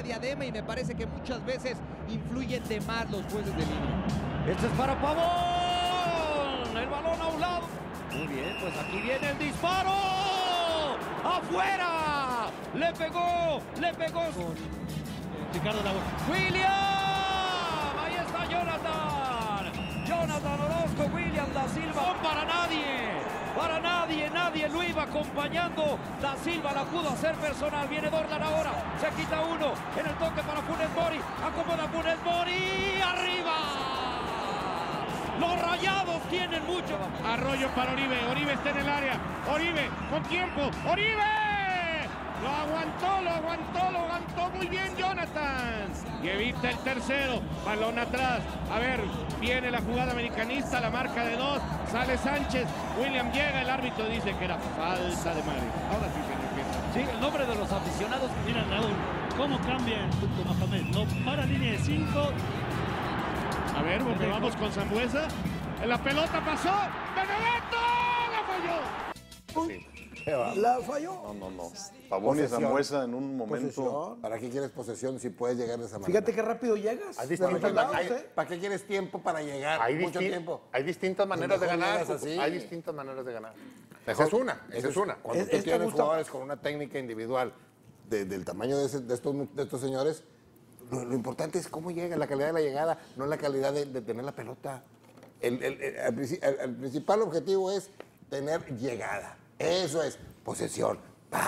diadema y me parece que muchas veces influyen de más los jueces de línea. Este es para Pavón. El balón a un lado. Muy bien, pues aquí viene el disparo. ¡Afuera! Le pegó. Con Ricardo Lago. William. Ahí está Jonathan Orozco, William da Silva. No para nadie, nadie lo iba acompañando. Da Silva la pudo hacer personal. Viene Dorlan ahora, se quita uno. En el toque para Funes Mori. Acomoda Funes Mori. ¡Arriba! Los Rayados tienen mucho. Arroyo para Oribe. Oribe está en el área. Oribe con tiempo. Oribe. Lo aguantó muy bien Jonathan. Y evita el tercero. Balón atrás. A ver, viene la jugada americanista, la marca de 2. Sale Sánchez. William llega. El árbitro dice que era falta de Mario. Ahora sí se empieza. Sí, el nombre de los aficionados. Mira, Raúl, cómo cambia el Turco Mohamed. No para línea de 5. A ver, porque vamos con Sambuesa. La pelota pasó. ¡Benedetto! ¡La falló! Sí. ¿La falló? No. Pavón y Sambuesa en un momento. Posesión. ¿Para qué quieres posesión si puedes llegar de esa manera? Fíjate qué rápido llegas. Hay De distintas los lados, maneras. ¿Para qué quieres tiempo para llegar? Hay, Mucho disti- tiempo. hay distintas maneras de Mejor ganar. llegas así. Hay distintas maneras de ganar. Esa es una. Cuando Es- tú esta tienes gusta- jugadores con una técnica individual del tamaño de estos señores, lo importante es cómo llega, la calidad de la llegada, no la calidad de tener la el principal objetivo es tener llegada. Eso es posesión.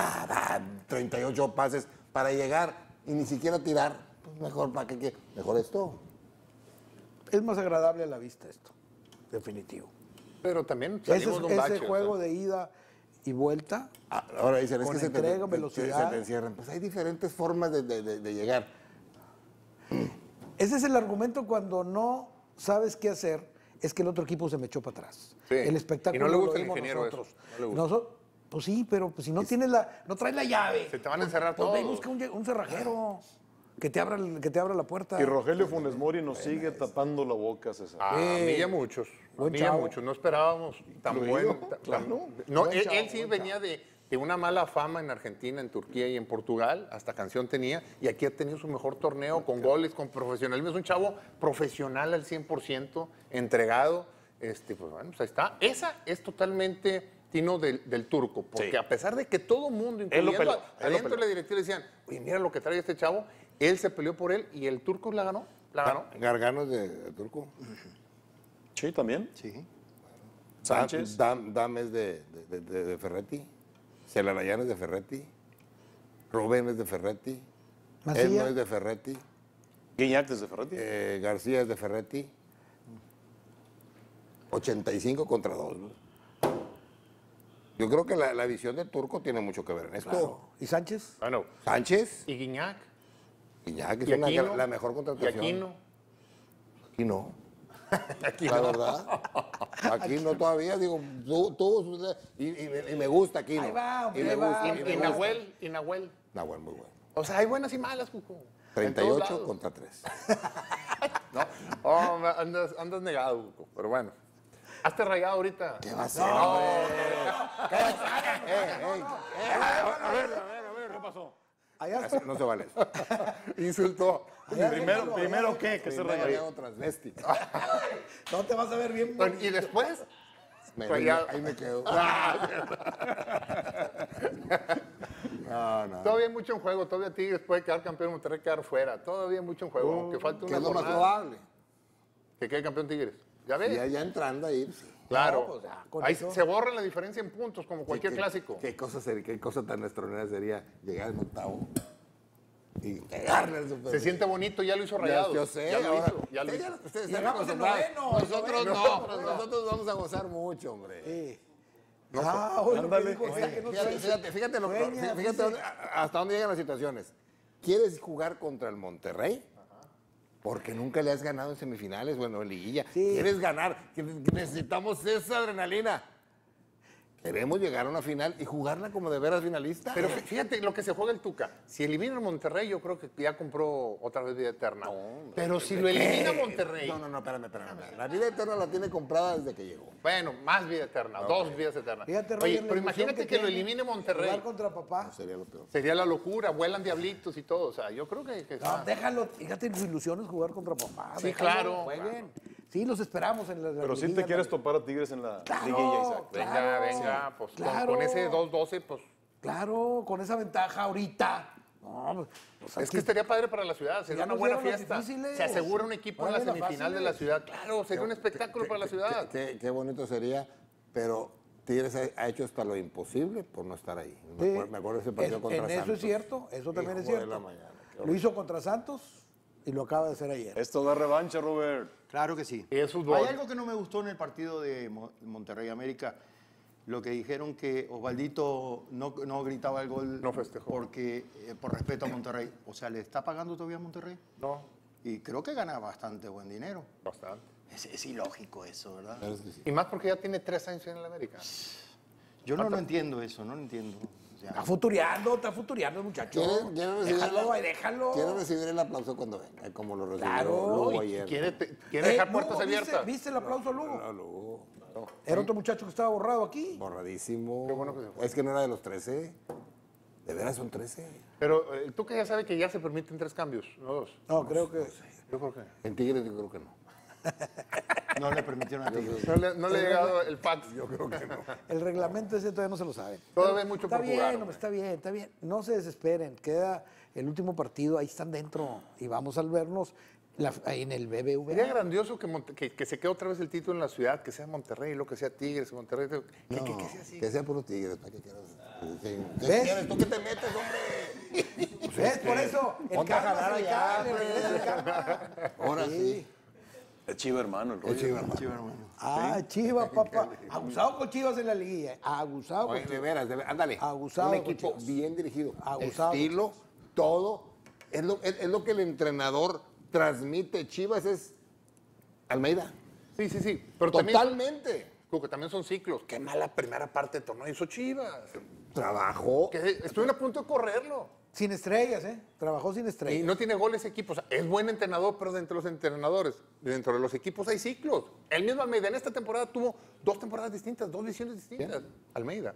38 pases para llegar y ni siquiera tirar. Pues mejor, ¿para qué? Mejor esto. Es más agradable a la vista esto, definitivo. Pero también Ese, salimos de un bache. ese juego de ida y vuelta, Ahora dicen, es Con que entrega, se velocidad. te encierran. Pues hay diferentes formas de llegar. ese es el argumento cuando no sabes qué hacer, es que el otro equipo se me echó para atrás. Sí. El espectáculo Y no le gusta lo al dimos ingeniero nosotros. eso, no le gusta. Pues sí, pero pues si no tienes no traes la llave. Se te van a encerrar pues ve y todos. busca un cerrajero que te abra la puerta. Y Rogelio Funes Mori nos sigue tapando la boca, César. A mí y a muchos. A Buen mí y a chavo. muchos. No esperábamos tan Incluido, bueno. claro. No, Buen él chavo, sí buen venía de una mala fama en Argentina, en Turquía y en Portugal. Hasta canción tenía. Y aquí ha tenido su mejor torneo con goles, con profesionalismo. Es un chavo profesional al 100%, entregado. Pues bueno, pues ahí está. Esa es totalmente tino del Turco. Porque Sí. a pesar de que todo mundo, Él lo incluyendo peló, él lo adentro de peló. la directiva, decían, oye, mira lo que trae este chavo. Él se peleó por él y el Turco la ganó. La ganó. Gargano de Turco. Sí, también. Sí. Sánchez. Dam es de Ferretti. Celarayán es de Ferretti. Rubén es de Ferretti. Macías. Edmo es de Ferretti. Guiñac desde Ferretti. García es de Ferretti. 85 contra 2. Yo creo que la visión de Turco tiene mucho que ver en esto. Claro. ¿Y Sánchez? Bueno, Sánchez, y Guiñac. y ya que Y es Aquino. la mejor Y contratación. Aquino. Aquí no. La verdad. Aquí no todavía, digo, y me gusta aquí, Ahí va, y ahí me va. gusta. Y Nahuel. Y Nahuel. Nahuel, muy bueno. O sea, hay buenas y malas, Cuco. En todos 38 lados. contra 3. No, oh, andas negado, Cuco. Pero bueno. Hazte rayado ahorita. ¿Qué va a hacer? A ver, ¿qué pasó? Allá está. No se vale eso. Insultó. Primero ¿qué? Que se Primero regaló. hago transvesti. No te vas a ver bien. Bueno, y después. Ahí me quedo. No. Todavía hay mucho en juego. Todavía Tigres puede quedar campeón, Monterrey quedar fuera. Todavía hay mucho en juego. Aunque falta Que una es lo más jornada. probable. Que quede campeón Tigres. ¿Ya ves? Ya entrando ahí, sí. Claro. No, pues ya, con Ahí eso. se borra la diferencia en puntos, como cualquier clásico. Qué cosa tan extraordinaria sería llegar en octavo y pegarle al Super. Se siente bonito, ya lo hizo Rayados. Yo sé, Ya lo ahora- hizo. Ya lo hizo. Ustedes Y están vamos en acostumbrados. noveno, Nosotros en no, noveno. nosotros vamos a gozar mucho, hombre. Sí. Oye, ándale. Fíjate hasta dónde llegan las situaciones. ¿Quieres jugar contra el Monterrey? Porque nunca le has ganado en semifinales, bueno, en liguilla. Sí. ¿Quieres ganar? Necesitamos esa adrenalina. Queremos llegar a una final y jugarla como de veras finalista. Pero fíjate lo que se juega el Tuca. Si elimina a Monterrey, yo creo que ya compró otra vez vida eterna. Pero si lo elimina Monterrey. No, espérame. La vida eterna la tiene comprada desde que llegó. Bueno, más vida eterna, 2 vidas eternas. Fíjate, Oye, Roger, la pero ilusión imagínate que lo tiene elimine Monterrey. Jugar contra papá. Sería lo peor. Sería la locura, vuelan diablitos y todo. O sea, yo creo que No, déjalo, fíjate, su ilusión es jugar contra papá. Sí, Déjalo, claro, jueguen. Sí, los esperamos en la Pero sí te liguilla, quieres ¿no? topar a Tigres en la Claro, liguilla, Isaac. venga, venga, pues claro. con ese 2-12, pues Claro, con esa ventaja ahorita. No, pues, es que estaría padre para la ciudad, sería Ya una nos buena dieron las fiesta. difíciles. Se asegura un equipo en la Oye, las semifinal de la fáciles. ciudad. Claro, sería un espectáculo para la ciudad. Qué bonito sería, pero Tigres ha hecho hasta lo imposible por no estar ahí. Sí. Me acuerdo de ese partido contra En Santos. eso es cierto, eso también es Hijo de la cierto. mañana, qué Lo horror. hizo contra Santos y lo acaba de hacer ayer. Esto da revancha, Robert. Claro que sí. Y es fútbol. Hay algo que no me gustó en el partido de Monterrey América. Lo que dijeron que Osvaldito no gritaba el gol. No festejó. Porque, por respeto a Monterrey. O sea, ¿le está pagando todavía a Monterrey? No, Y creo que gana bastante buen dinero. bastante. Es ilógico eso, ¿verdad? Claro que sí. Y más porque ya tiene 3 años en el América. Yo no entiendo eso, no lo entiendo. O sea, Está futureando el muchacho. Quiero Déjalo. recibir el aplauso cuando venga, como lo recibió Claro. Lugo Y ayer. quiere dejar puertas Lugo, abiertas. ¿Viste el aplauso a Lugo? No, Lugo, Era otro muchacho que estaba borrado aquí. borradísimo. Qué bueno que se fue. Es que no era de los 13. De veras son 13. Pero tú que ya sabes que ya se permiten 3 cambios, no 2. No, creo que. Yo creo que. En Tigres yo creo que no. no le permitieron a Tigres. No le ha llegado el fax. Yo creo que no. El reglamento ese todavía no se lo saben. Todavía hay mucho Está por bien, jugar, hombre, hombre. está bien. No se desesperen. Queda el último partido, ahí están dentro. Y vamos a vernos ahí en el Sería BBVA. grandioso que se quede otra vez el título en la ciudad, que sea Monterrey, lo que sea Tigres, Monterrey, que sea así. Que sea puro Tigres, ¿para qué quieras? ¿Qué ¿Ves? quieres? ¿Tú qué te metes, hombre? ¿Ves? Por eso, el Ponte a karma jalar se le allá, cae, le regresa el karma. Ahora sí. Es chiva, hermano, el rollo. Chivas, papá. Abusado con Chivas en la liguilla. Abusado con Oye, de Chivas. veras, ándale. Abusado Un con equipo Chivas. bien dirigido. Abusado con Estilo, todo. Es lo que el entrenador transmite. Chivas es Almeida. Sí. Pero Totalmente. también son ciclos. Qué mala primera parte de torneo hizo Chivas. Trabajó. Que estuvieron a punto de correrlo. Sin estrellas, ¿eh? Trabajó sin Y estrellas. no tiene goles ese equipo. O sea, es buen entrenador, pero dentro de los entrenadores, dentro de los equipos hay ciclos. El mismo Almeida en esta temporada tuvo 2 temporadas distintas, 2 visiones distintas. Almeida.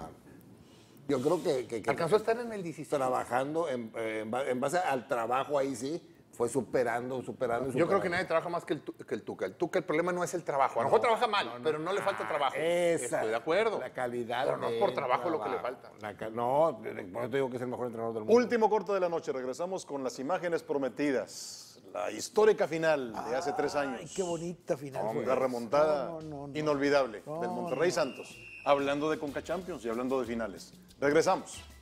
Yo creo que Alcanzó a estar en el 16. trabajando en base al trabajo ahí sí, fue superando. Yo creo que nadie trabaja más que el Tuca. El Tuca, el problema no es el trabajo. A lo mejor trabaja mal, pero no le falta trabajo. Estoy de acuerdo. La calidad. Pero no es por trabajo lo que le falta. No, por eso te digo que es el mejor entrenador del mundo. Último corte de la noche. Regresamos con las imágenes prometidas. La histórica final de hace 3 años. Ay, qué bonita final fue. Una remontada No. inolvidable del Monterrey Santos. Hablando de Conca Champions y hablando de finales. Regresamos.